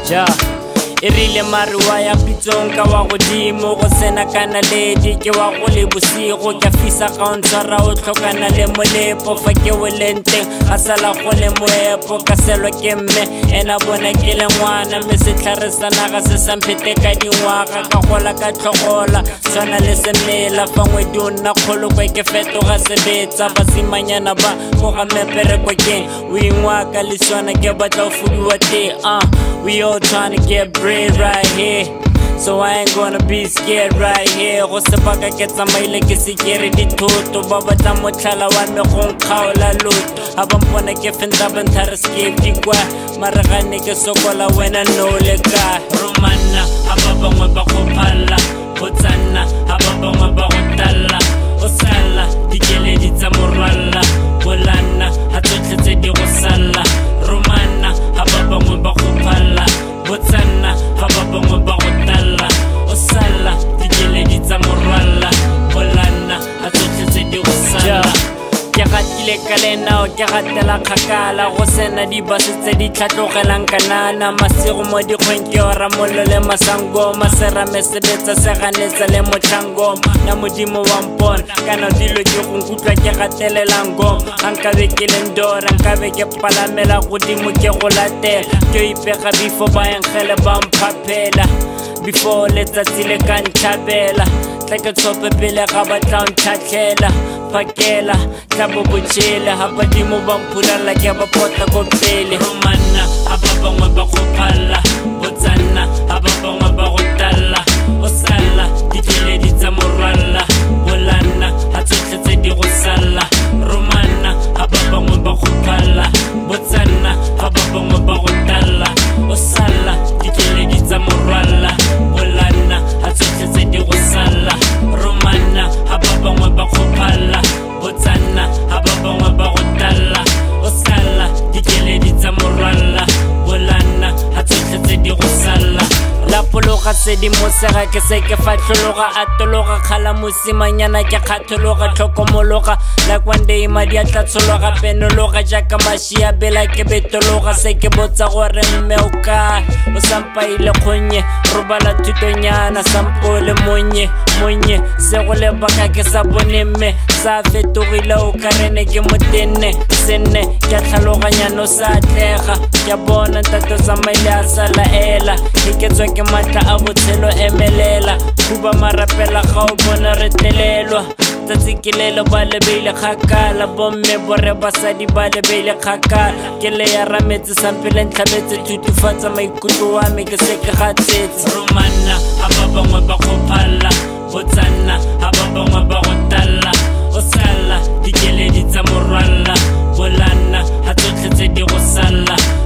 Ja Erile mariwa ya pitsonka wa godimo go sena kana ledi ke wa go le bosigo ke fisa ka ontsara o tlhokana le molepo fa ke welenteng a sala go le moepo ka selwa ke mme ena bona ke le ngwana me se tlharesana ga se samphete ka dingwaga ka gola ka tlhogola tswana le semela fa ngwe donna kgolo kwa ke fetoga sebetsa basimanyana ba go ga mepereko ke o ingwaka le tswana ke batla o fudiwa te we all trying to get bread right here, so I ain't gonna be scared right here. Go sepaka ke tsamaile ke sekere dithoto ba batla motlhala wa me go nkgaola loto ha ba mpona ke fenta banthare skip dikwa mara gane ke sokola wena no le ka romana ha ba bangwe ba go phalla botsana ha ba bangwe ba go talla o sala dikeledi tsa morwalla bolana ha tsotletse di go sala romana ha ba bangwe ba go phalla botsana ha ba bangwe ba go talla o sala dikeledi tsa morwalla bolana ha tsotletse di go sala ke gatile ka lena o ke gatela kgakala go sena dibase tse di tlhatlogelang kanana masigo mo dikgweng ke ora mollo le masango masera mesebetsa se ganetsa le motlhangoma na modimo wa mpona kana dilo ke go nkutlwa ke gatelelang ngoma nkabe ke le ndora nkabe ke palamela godimo ke go latela ke ipega before ba engele ba mphaphela before letsatsi le ka ntlhabela tla ke tshope pele ga ba tla ntlhatlhela pakela tlabo botshele ha badimo ba mpulala ke ba pota go pele romana ha ba bangwe ba go phalla botsana ha ba bangwe ba go talla o sala dikeledi tsa morwalla bolana ha tsotletse di go sala romana ha ba bangwe ba go phalla botsana ha ba bangwe ba go talla o sala dikeledi tsa morwalla bolana ha tsotletse di go sala romana ha ba bangwe ba go phalla botsana ha ba bangwe ba go talla o sala dikeledi tsa morwalla bolana ha tsotletse di go sala la pologa sedimosega ke se ke fatlhologa atologa kgala mosimanyana ke kgathologa tlhokomologa like one day madi a tla tshologa penologa jaaka mašia bela ke betologa se ke botsa gore mme o kae o sampaile kgonye robala thutonyana sampole monye se go lebaka ke sa bone mme sa fetogile o karene ke motenne senne ke tlhaloganya no sa atlega ke bona ntate tsamaile a sala ela ke tswa ke matla a botshelo emelela kuba marapela ga o bona re telelwa tsikilelo ba lebeile kgakala bomme bore basadi ba lebeile kgakala ke le ya rametse sampele ntlhabetse thutufatsa maikutlo wa me ke se ke gatsetse romana ha ba bangwe ba go phalla botsana ha ba bangwe ba go talla o sala dikeledi tsa morwalla bolana ha tsotletse di go sala